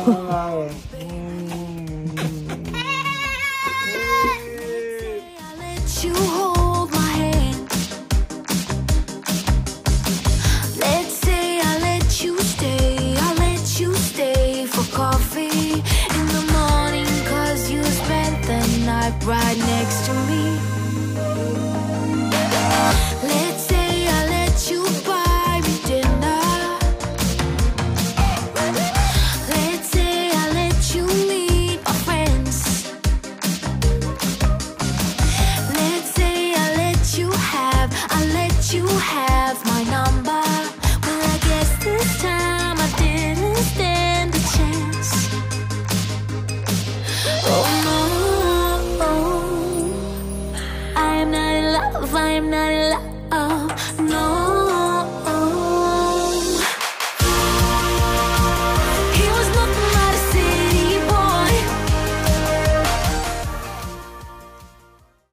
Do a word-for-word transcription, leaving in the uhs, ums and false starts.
You hold my hand. Let's say I let you stay, I let you stay for coffee in the morning, cause you spent the night right next to me. Let's say I let you buy me dinner. Let's say I let you meet my friends. Let's say I let you have, I let you have my number. Well, I guess this time I didn't stand a chance. Oh no, I am not in love, I am not in love, no.